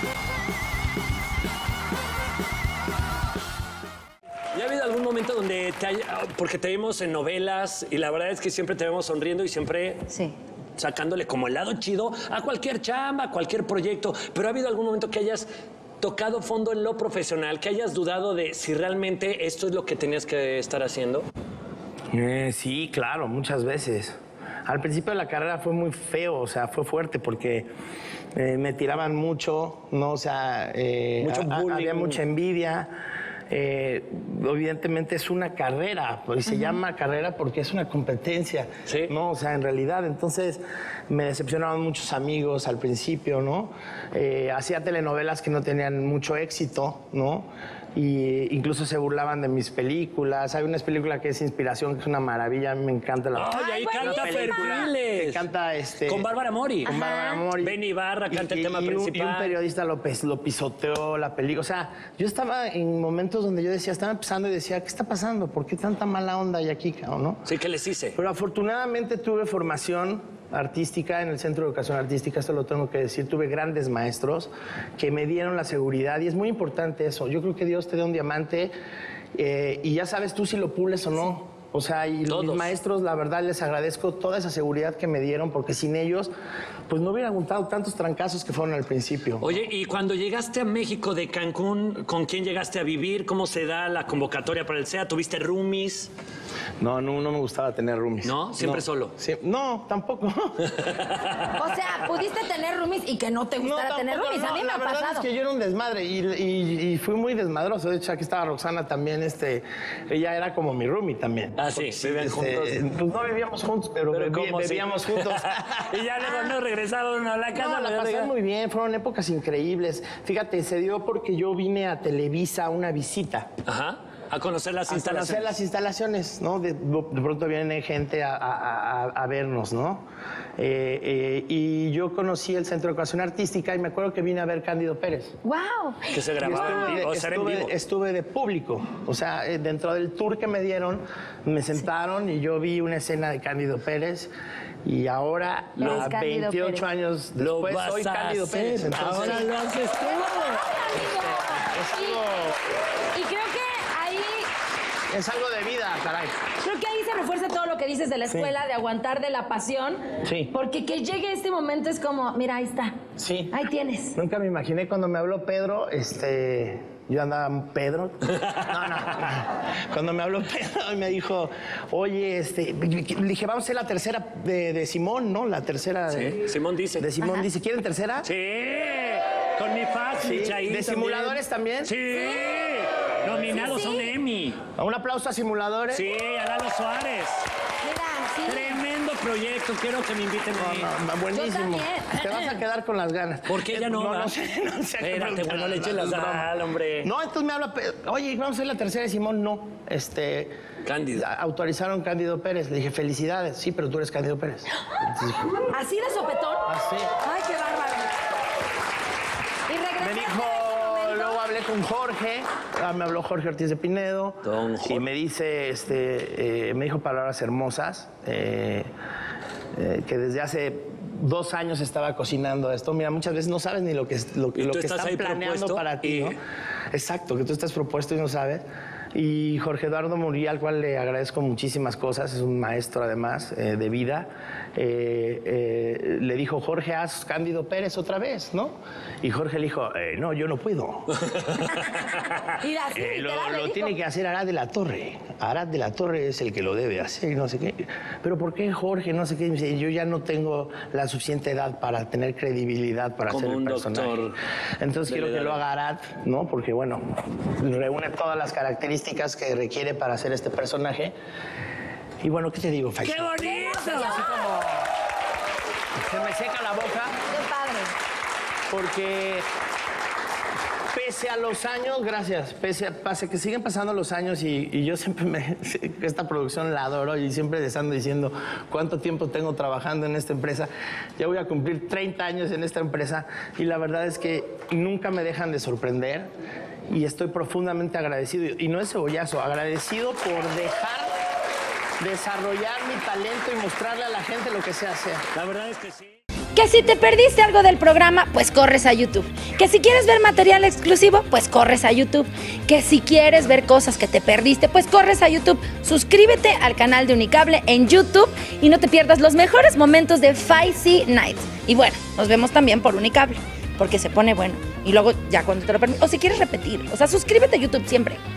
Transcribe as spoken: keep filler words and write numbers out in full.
¿Ya ha habido algún momento donde te haya, porque te vimos en novelas y la verdad es que siempre te vemos sonriendo y siempre Sí. sacándole como el lado chido a cualquier chamba, a cualquier proyecto, pero ha habido algún momento que hayas tocado fondo en lo profesional, que hayas dudado de si realmente esto es lo que tenías que estar haciendo? Eh, sí, claro, muchas veces. Al principio de la carrera fue muy feo, o sea, fue fuerte porque eh, me tiraban mucho, ¿no? O sea, eh, Mucho a- a- bullying. había mucha envidia. Eh, evidentemente es una carrera, pues se llama carrera porque es una competencia, Sí. ¿no? O sea, en realidad, entonces me decepcionaban muchos amigos al principio, ¿no? Eh, hacía telenovelas que no tenían mucho éxito, ¿no? Y incluso se burlaban de mis películas. Hay una película que es inspiración, que es una maravilla, a mí me encanta la ¡Ay, ahí canta Perfiles! que canta este... Con Bárbara Mori. Con Bárbara Mori. Benny Ibarra canta Y- el tema y un- principal. Y un periodista lo, pis- lo pisoteó la película. O sea, yo estaba en momentos donde yo decía, estaba empezando y decía, ¿qué está pasando? ¿Por qué tanta mala onda hay aquí, cabrón, no? Sí, ¿qué les hice? Pero afortunadamente tuve formación artística en el Centro de Educación Artística, esto lo tengo que decir, tuve grandes maestros que me dieron la seguridad y es muy importante eso. Yo creo que Dios te da un diamante eh, y ya sabes tú si lo pules o no. O sea, y Todos. mis maestros, la verdad, les agradezco toda esa seguridad que me dieron porque sin ellos, pues no hubiera aguantado tantos trancazos que fueron al principio. Oye, y cuando llegaste a México de Cancún, ¿con quién llegaste a vivir? ¿Cómo se da la convocatoria para el S E A? ¿Tuviste roomies? No, no, no me gustaba tener roomies. ¿No? ¿Siempre solo? Sí, no, tampoco. O sea, pudiste tener roomies y que no te gustara No, tener tampoco, roomies. A no, mí me la ha verdad pasado. es que yo era un desmadre y, y- y fui muy desmadroso. De hecho, aquí estaba Roxana también, este, ella era como mi roomie también. Ah, sí, Porque vivían este, juntos. Pues no vivíamos juntos, pero, Pero bebi- ¿cómo así? bebíamos juntos. Y ya luego no regresaron a la casa. No, la luego pasé ya- muy bien, fueron épocas increíbles. Fíjate, se dio porque yo vine a Televisa a una visita. Ajá. A conocer las A instalaciones. conocer las instalaciones, ¿no? De, de pronto viene gente a, a- a- a vernos, ¿no? Eh, eh, y yo conocí el Centro de Educación Artística y me acuerdo que vine a ver Cándido Pérez. ¡Wow! Que se grababa en Estuve, vivo, o sea, era en estuve- vivo. estuve de público, o sea, eh, dentro del tour que me dieron, me sentaron y yo vi una escena de Cándido Pérez y ahora, Eres a Cándido veintiocho Pérez. años Lo después, vas soy a Cándido hacer. Pérez. Entonces, Ahora lo haces tú. Y, y creo que ahí, es algo de vida, caray. creo que ahí se refuerza todo lo que dices de la escuela, de aguantar, de la pasión. Sí. Porque que llegue este momento es como, mira, ahí está. Sí. Ahí tienes. Nunca me imaginé cuando me habló Pedro, este, yo andaba Pedro. No, no. Cuando me habló Pedro y me dijo, oye, este, le dije, vamos a hacer la tercera de, de Simón, ¿no? La tercera de, Sí, Simón dice. de Simón dice, ¿quieren tercera? Sí. Con mi fax, Sí. mi Chaín ¿De también. simuladores también? Sí. Nominados Sí, a un sí. Emmy. Un aplauso a simuladores. Sí, a Lalo Suárez. Mira, sí. Tremendo proyecto. Quiero que me inviten a mí. No, no, buenísimo. Yo también. Te vas a quedar con las ganas. ¿Por qué ya no? No, va? no sé, no sé. Espérate, bueno, le eché la sal, hombre. No, entonces me habla, Pe- oye, vamos a hacer la tercera de Simón. No, este... Cándido. Autorizaron Cándido Pérez. Le dije, felicidades. Sí, pero tú eres Cándido Pérez. Entonces dije, ¿Así de sopetón? así. Ay, qué bárbaro. Y regresaste Me de dijo, ese momento. luego hablé con Jorge, ah, me habló Jorge Ortiz de Pinedo. Don Jorge. Y me dice, este, eh, me dijo palabras hermosas, eh, eh, que desde hace dos años estaba cocinando esto. Mira, muchas veces no sabes ni lo que, lo, Y lo tú que estás están ahí planeando propuesto para ti, y- ¿no? Exacto, que tú estás propuesto y no sabes. Y Jorge Eduardo Murillo, al cual le agradezco muchísimas cosas, es un maestro además eh, de vida, eh, eh, le dijo, Jorge, haz Cándido Pérez otra vez, ¿no? Y Jorge le dijo, eh, no, yo no puedo. Y así, Eh, lo literal, le lo dijo. tiene que hacer Arad de la Torre. Arad de la Torre es el que lo debe hacer, y no sé qué. Pero ¿por qué Jorge? No sé qué. Dice, yo ya no tengo la suficiente edad para tener credibilidad para Como hacer el un personaje. doctor Entonces de quiero la que edad. lo haga Arad, ¿no? Porque, bueno, reúne todas las características que requiere para hacer este personaje. Y bueno, ¿qué te digo, Faisal? ¡Qué bonito! Así como se me seca la boca Qué padre. porque pese a los años, gracias, pese a pase que siguen pasando los años y, y yo siempre me, esta producción la adoro y siempre les ando diciendo cuánto tiempo tengo trabajando en esta empresa. Ya voy a cumplir treinta años en esta empresa y la verdad es que nunca me dejan de sorprender y estoy profundamente agradecido. Y no es cebollazo, agradecido por dejar desarrollar mi talento y mostrarle a la gente lo que sé hacer. La verdad es que sí. Que si te perdiste algo del programa, pues corres a YouTube. Que si quieres ver material exclusivo, pues corres a YouTube. Que si quieres ver cosas que te perdiste, pues corres a YouTube. Suscríbete al canal de Unicable en YouTube y no te pierdas los mejores momentos de Feisty Nights. Y bueno, nos vemos también por Unicable, porque se pone bueno. Y luego ya cuando te lo permites, o si quieres repetir, o sea, suscríbete a YouTube siempre.